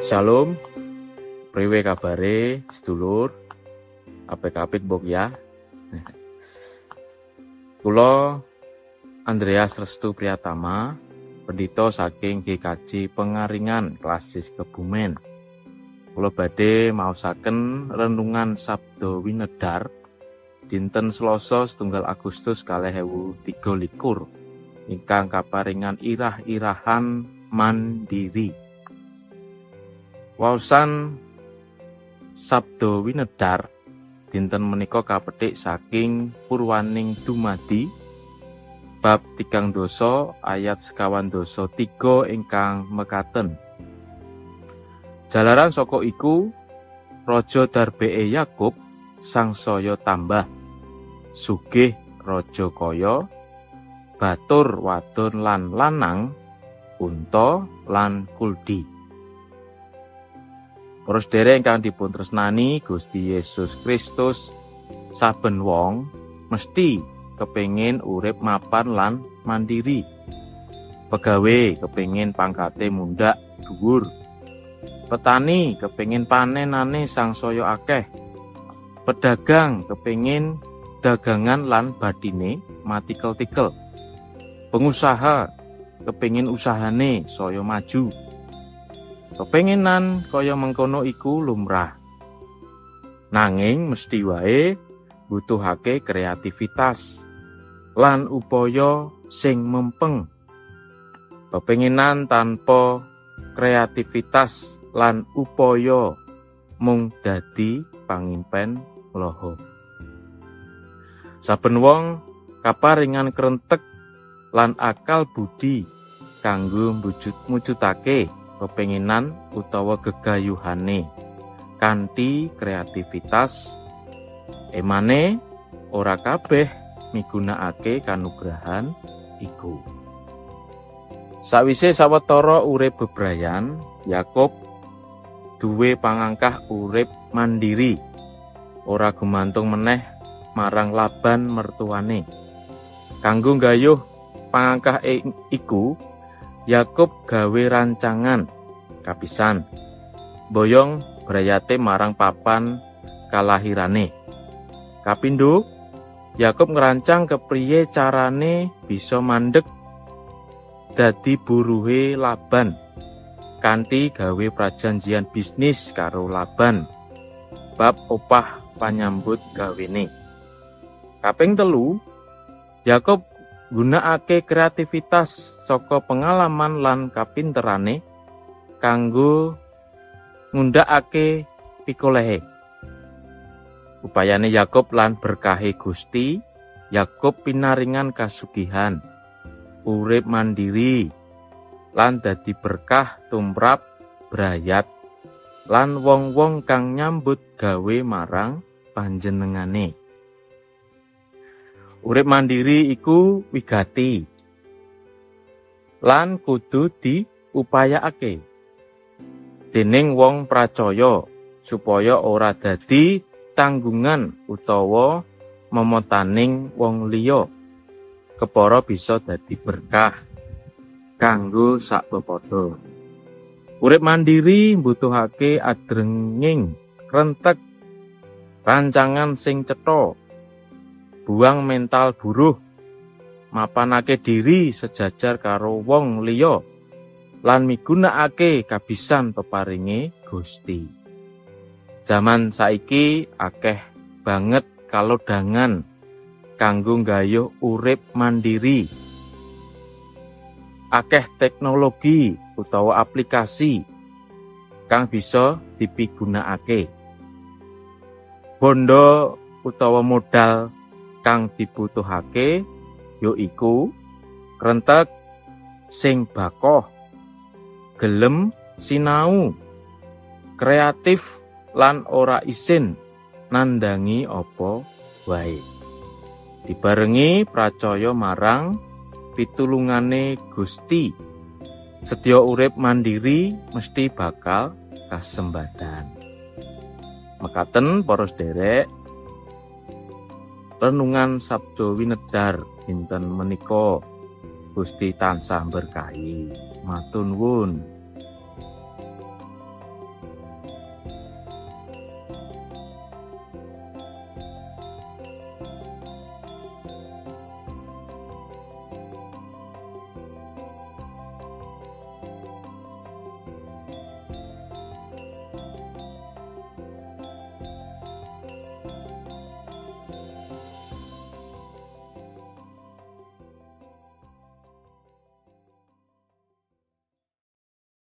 Shalom, priwe kabare sedulur, apik-apik mbok ya. Kula Andreas Restu Priyatama, pendhita saking GKJ Pengaringan Klasis Kebumen. Kula badhe maosaken renungan Sabda Winedhar dinten Selasa 1 Agustus 2023 ingkang kaparingan irah-irahan mandiri. Waosan Sabda Winedhar dinten menika kapetik saking Purwaning Dumadi bab 3 ayat 3 ingkang mekaten. Jalaran saka iku Raja Darbee Yakub sangsaya tambah sugih raja kaya batur wadon lan lanang unta lan kuldi. Para sedherek ingkang dipun tresnani Gusti Yesus Kristus, saben wong mesti kepengin urip mapan lan mandiri. Pegawe kepengin pangkate mundhak dhuwur. Petani kepengin panenane sangsaya akeh. Pedagang kepengin dagangan lan bathine matikel-tikel. Pengusaha kepengin usahane saya maju. Kepenginan kaya mengkono iku lumrah. Nanging mesti wae butuhake kreativitas lan upaya sing mempeng. Kepenginan tanpa kreativitas lan upaya mung dadi pangimpen loho. Saben wong kaparingan krentek lan akal budi kanggo mujudake kepenginan utawa gegayuhane kanthi kreativitas. Emane ora kabeh migunakake kanugrahan iku. Sawise sawetara urip bebrayan, Yakub duwe pangangkah urip mandiri, ora gumantung meneh marang Laban mertuane. Kanggo nggayuh pangangkah iku, Yakub gawe rancangan kapisan, boyong brayate marang papan kalahirane. Kapindho, Yakub ngerancang kepriye carane bisa mandeg dadi buruhe Laban kanthi gawe prajanjian bisnis karo Laban bab opah panyambut gawene. Kaping 3, Yakub gunakake kreativitas saka pengalaman lan kapinterane kanggo ngundhakake pikolehe. Upayane Yakub lan berkahe Gusti, Yakub pinaringan kasugihan, urip mandiri lan dadi berkah tumrap brayat lan wong-wong kang nyambut gawe marang panjenengane. Urip mandiri iku wigati lan kudu diupayakake dening wong pracaya supaya ora dadi tanggungan utawa momotaning wong liya, kepara bisa dadi berkah kanggo sakpepada. Urip mandiri mbutuhake adrenging krentek, rancangan sing cetha, buang mental buruh, mapanake diri sejajar karo wong liya, lan migunakake kabisan peparinge Gusti. Zaman saiki akeh banget kalodhangan kanggo nggayuh urip mandiri. Akeh teknologi utawa aplikasi kang bisa dipigunakake. Bondo utawa modal kang dibutuhake yaiku krentek sing bakoh, gelem sinau, kreatif lan ora isin nandangi apa wae. Dibarengi pracaya marang pitulungane Gusti, sedya urip mandiri mesti bakal kasembadan. Mekaten para sedherek, renungan Sabda Winedhar dinten menika Gusti tansah berkahi. Matur nuwun.